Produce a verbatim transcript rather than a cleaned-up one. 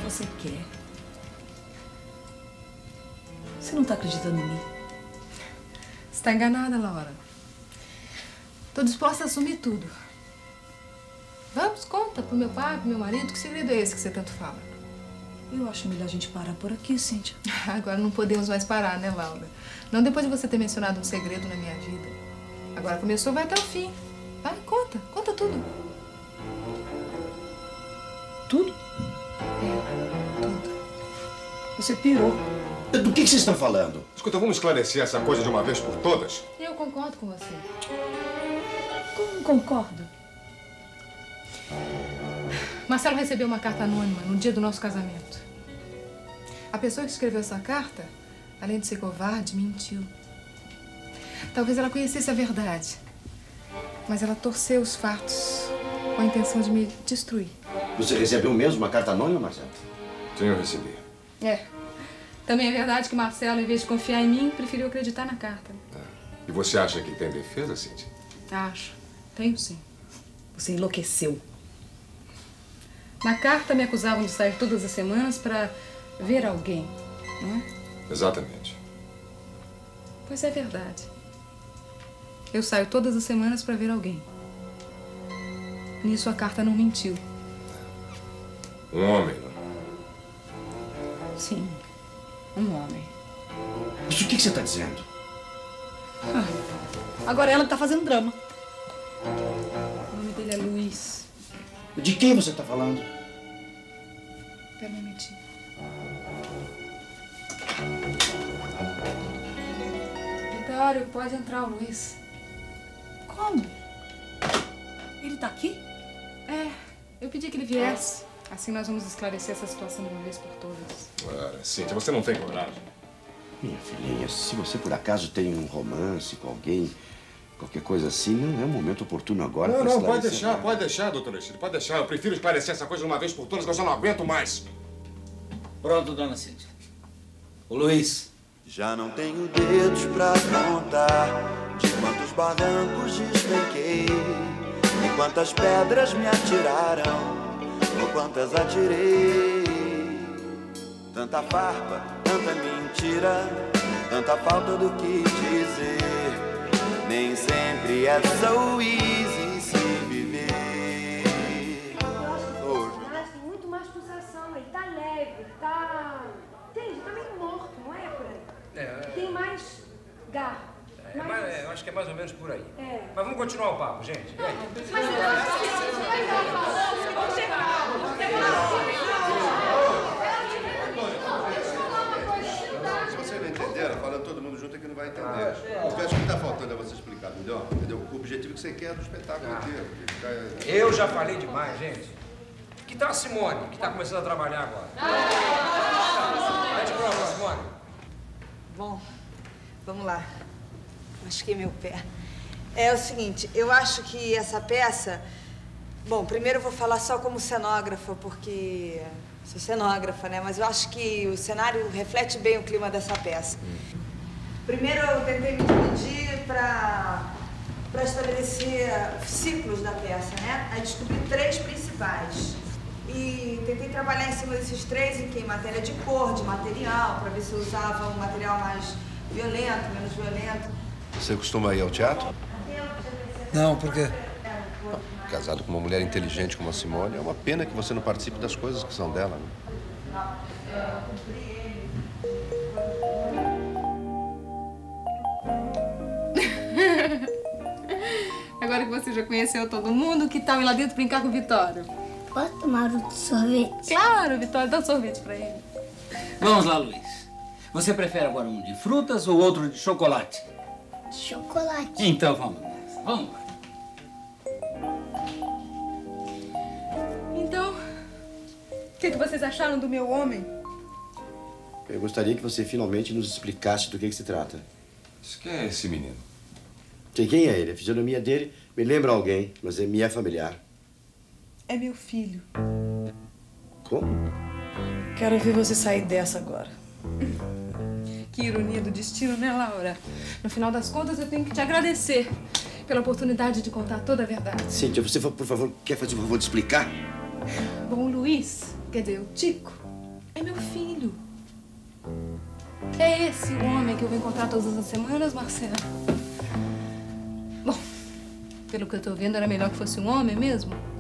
você quer? Você não tá acreditando em mim? Você tá enganada, Laura. Tô disposta a assumir tudo. Vamos, conta pro meu pai, pro meu marido, que segredo é esse que você tanto fala? Eu acho melhor a gente parar por aqui, Cíntia. Agora não podemos mais parar, né, Laura? Não depois de você ter mencionado um segredo na minha vida. Agora começou, vai até o fim. Vai, conta, conta tudo. Tudo? É, tudo. Você pirou. Do que vocês estão falando? Escuta, vamos esclarecer essa coisa de uma vez por todas? Eu concordo com você. Como concordo? Marcelo recebeu uma carta anônima no dia do nosso casamento. A pessoa que escreveu essa carta, além de ser covarde, mentiu. Talvez ela conhecesse a verdade, mas ela torceu os fatos com a intenção de me destruir. Você recebeu mesmo uma carta anônima, Marcelo? Sim, eu recebi. É. Também é verdade que Marcelo, em vez de confiar em mim, preferiu acreditar na carta. É. E você acha que tem defesa, Cíntia? Acho. Tenho sim. Você enlouqueceu. Na carta me acusavam de sair todas as semanas para ver alguém, não é? Exatamente. Pois é verdade. Eu saio todas as semanas para ver alguém. Nisso a carta não mentiu. Um homem, não? Sim, um homem. Mas o que você está dizendo? Ah, agora ela que tá fazendo drama. O nome dele é Luiz. De quem você está falando? Pera um momentinho. Vitório, pode entrar o Luiz. Como? Ele tá aqui? É, eu pedi que ele viesse. Assim nós vamos esclarecer essa situação de uma vez por todas. Ora, Cíntia, você não tem coragem? Minha filhinha, se você por acaso tem um romance com alguém, qualquer coisa assim, não é um momento oportuno agora. Não, para não, pode esclarecer, deixar, né? pode deixar, doutor Estilo, pode deixar. Eu prefiro esclarecer essa coisa de uma vez por todas, que eu já não aguento mais. Pronto, dona Cíntia. O Luiz. Já não tenho dedos pra contar de quantos barrancos despenquei, de quantas pedras me atiraram, ou quantas atirei. Tanta farpa, tanta mentira, tanta falta do que dizer. Nem sempre é so easy se viver. Eu acho que o personagem tem muito mais pulsação, ele tá leve, ele tá... Entende? Tá meio morto, não é por aí? É, é... Tem mais garra. É, mais... mas, é, eu acho que é mais ou menos por aí. É. Mas vamos continuar o papo, gente. E aí? Mas eu acho que isso vai dar falando, vamos chegar. Se você não entender, ela falando todo mundo junto é que não vai entender. Porque acho que está faltando é você explicar melhor, entendeu? O objetivo que você quer é do espetáculo Ah. inteiro. Ficar... Eu já falei demais, gente. Que tal a Simone, que está começando a trabalhar agora? Pede prova, Simone. Bom, vamos lá. Machuquei meu pé. É o seguinte, eu acho que essa peça... Bom, primeiro eu vou falar só como cenógrafa, porque... Sou cenógrafa, né? Mas eu acho que o cenário reflete bem o clima dessa peça. Primeiro eu tentei me dividir para para estabelecer ciclos da peça, né? Aí descobri três principais. E tentei trabalhar em cima desses três, em que em matéria de cor, de material, para ver se eu usava um material mais violento, menos violento. Você costuma ir ao teatro? Não, por quê? Casado com uma mulher inteligente como a Simone, é uma pena que você não participe das coisas que são dela, né? Agora que você já conheceu todo mundo, que tal ir lá dentro brincar com o Vitório? Posso tomar um sorvete? Claro, Vitório, dá um sorvete pra ele. Vamos lá, Luiz. Você prefere agora um de frutas ou outro de chocolate? Chocolate. Então vamos. Vamos. Então, o que, que vocês acharam do meu homem? Eu gostaria que você finalmente nos explicasse do que, que se trata. Quem é esse menino? Sei quem é ele. A fisionomia dele me lembra alguém, mas é me é familiar. É meu filho. Como? Quero ver você sair dessa agora. Que ironia do destino, né, Laura? No final das contas, eu tenho que te agradecer pela oportunidade de contar toda a verdade. Cíntia, você, por favor, quer fazer o favor de explicar? Bom, o Luiz, quer dizer, o Tico, É meu filho. É esse o homem que eu vou encontrar todas as semanas, Marcelo? Bom, pelo que eu tô vendo, era melhor que fosse um homem mesmo.